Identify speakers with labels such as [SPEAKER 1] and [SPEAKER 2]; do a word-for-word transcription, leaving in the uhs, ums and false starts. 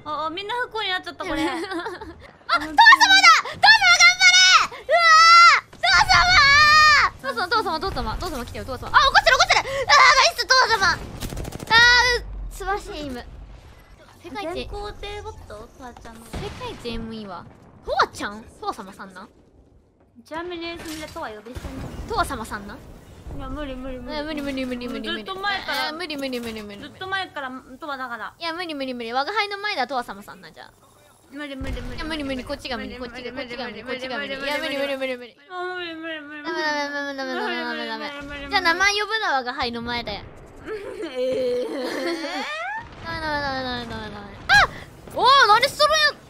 [SPEAKER 1] ああ、みんな不幸になっちゃったこれ。あ、父様だ。父様頑張れ。うわー、父様。
[SPEAKER 2] 父様父様父様父様来てよ父様。あ、怒ってる怒ってる。あー、ナイス父様。あー、素晴らしいエイム。世界一
[SPEAKER 1] 全肯定ボットとわちゃんの。
[SPEAKER 2] 世界一エイムいいわ。とわちゃんとわ様さんな。
[SPEAKER 1] ちなみにすみれとは呼び捨てに。
[SPEAKER 2] とわ様さんな。
[SPEAKER 1] いや無理無理無理
[SPEAKER 2] 無理無理無理無理無理。
[SPEAKER 1] ずっと前から
[SPEAKER 2] 無理無理無理無理。
[SPEAKER 1] ずっと前からとはだから。
[SPEAKER 2] いや無理無理無理。我が輩の前だとわ様さんな。じゃあ
[SPEAKER 1] 無理無理無理。
[SPEAKER 2] いや無理無理。こっちが無理こっちがこっちが無理こっちが無理。いや無理無理無理無理。
[SPEAKER 1] あ、無理無理無理。
[SPEAKER 2] ダメダメダメダメダメダメダメ。じゃあ名前呼ぶのは我が輩の前で。
[SPEAKER 1] ええ。
[SPEAKER 2] ダメダメダメダメダメダメ。あ、おお、何しとるんや。